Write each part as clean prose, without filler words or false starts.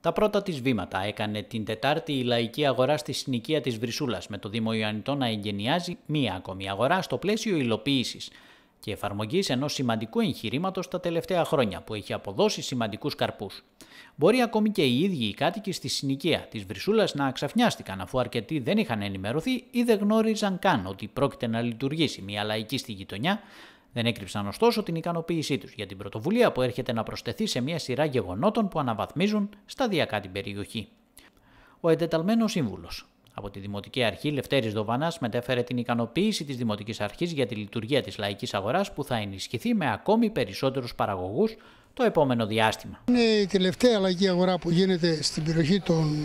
Τα πρώτα της βήματα έκανε την Τετάρτη η Λαϊκή Αγορά στη συνοικία της Βρυσούλας, με το Δήμο Ιωαννητών να εγκαινιάζει μία ακόμη αγορά στο πλαίσιο υλοποίησης και εφαρμογής ενός σημαντικού εγχειρήματος τα τελευταία χρόνια που έχει αποδώσει σημαντικούς καρπούς. Μπορεί ακόμη και οι ίδιοι οι κάτοικοι στη συνοικία της Βρυσούλας να ξαφνιάστηκαν, αφού αρκετοί δεν είχαν ενημερωθεί ή δεν γνώριζαν καν ότι πρόκειται να λειτουργήσει μια λαϊκή στη γειτονιά. Δεν έκρυψαν ωστόσο την ικανοποίησή τους για την πρωτοβουλία που έρχεται να προσθεθεί σε μια σειρά γεγονότων που αναβαθμίζουν σταδιακά την περιοχή. Ο εντεταλμένος σύμβουλος από τη Δημοτική Αρχή, Λευτέρης Δοβανάς, μετέφερε την ικανοποίηση της Δημοτικής Αρχής για τη λειτουργία της λαϊκής αγοράς που θα ενισχυθεί με ακόμη περισσότερους παραγωγούς το επόμενο διάστημα. Είναι η τελευταία λαϊκή αγορά που γίνεται στην περιοχή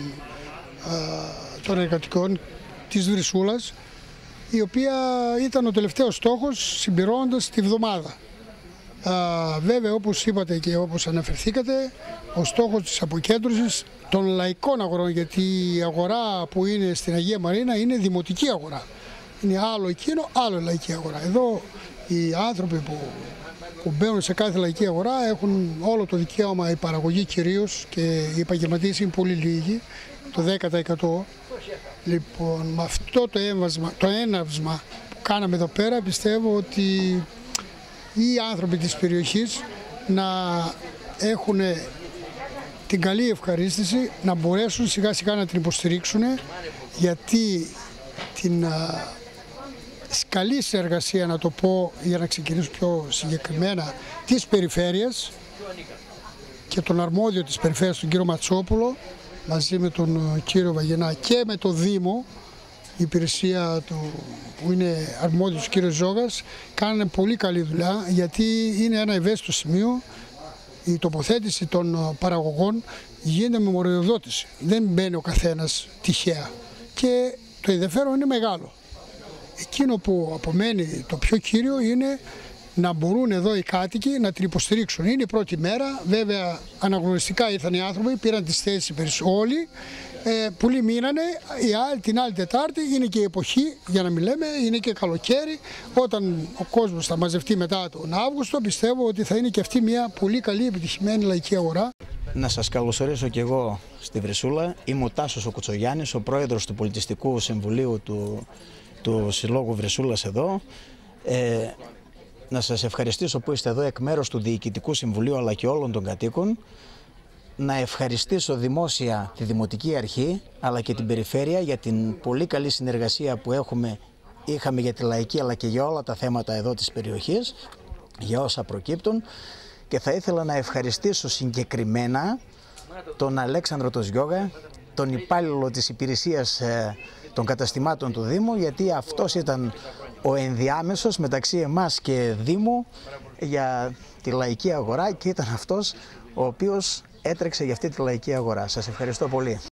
των εργατικών της Βρυσούλας, η οποία ήταν ο τελευταίος στόχος συμπληρώνοντας τη βδομάδα. Βέβαια, όπως είπατε και όπως αναφερθήκατε, ο στόχος της αποκέντρωσης των λαϊκών αγορών, γιατί η αγορά που είναι στην Αγία Μαρίνα είναι δημοτική αγορά. Είναι άλλο εκείνο, άλλο λαϊκή αγορά. Εδώ οι άνθρωποι που μπαίνουν σε κάθε λαϊκή αγορά έχουν όλο το δικαίωμα, η παραγωγή κυρίως, και οι επαγγελματίες είναι πολύ λίγοι, το 10%. Λοιπόν, με αυτό το έναυσμα που κάναμε εδώ πέρα, πιστεύω ότι οι άνθρωποι της περιοχής να έχουν την καλή ευχαρίστηση να μπορέσουν σιγά σιγά να την υποστηρίξουν, γιατί την καλή συνεργασία, να το πω για να ξεκινήσω πιο συγκεκριμένα, της περιφέρειας και τον αρμόδιο της περιφέρειας, τον κύριο Ματσόπουλο, μαζί με τον κύριο Βαγενά και με το Δήμο, η υπηρεσία του που είναι αρμόδιος, ο κύριος Ζόγας, κάνανε πολύ καλή δουλειά, γιατί είναι ένα ευαίσθητο σημείο. Η τοποθέτηση των παραγωγών γίνεται με μοριοδότηση. Δεν μπαίνει ο καθένας τυχαία και το ενδιαφέρον είναι μεγάλο. Εκείνο που απομένει το πιο κύριο είναι να μπορούν εδώ οι κάτοικοι να την υποστηρίξουν. Είναι η πρώτη μέρα, βέβαια αναγνωριστικά ήρθαν οι άνθρωποι, πήραν τις θέσεις όλοι, πολλοί μείνανε, την άλλη Τετάρτη είναι και η εποχή, για να μην λέμε, είναι και καλοκαίρι, όταν ο κόσμος θα μαζευτεί μετά τον Αύγουστο, πιστεύω ότι θα είναι και αυτή μια πολύ καλή επιτυχημένη λαϊκή αγορά. Να σας καλωσορίσω και εγώ στη Βρυσούλα. Είμαι ο Τάσος ο Κουτσογιάννης, ο πρόεδρος του Πολιτιστικού Συμβουλίου του Συλλόγου Βρυσούλας εδώ. Να σας ευχαριστήσω που είστε εδώ εκ μέρους του Διοικητικού Συμβουλίου αλλά και όλων των κατοίκων. Να ευχαριστήσω δημόσια τη Δημοτική Αρχή αλλά και την Περιφέρεια για την πολύ καλή συνεργασία που είχαμε για τη λαϊκή αλλά και για όλα τα θέματα εδώ της περιοχής, για όσα προκύπτουν. Και θα ήθελα να ευχαριστήσω συγκεκριμένα τον Αλέξανδρο τον Σγιώγα, τον υπάλληλο της υπηρεσίας των καταστημάτων του Δήμου, γιατί αυτός ήταν ο ενδιάμεσος μεταξύ εμάς και Δήμου για τη λαϊκή αγορά και ήταν αυτός ο οποίος έτρεξε για αυτή τη λαϊκή αγορά. Σας ευχαριστώ πολύ.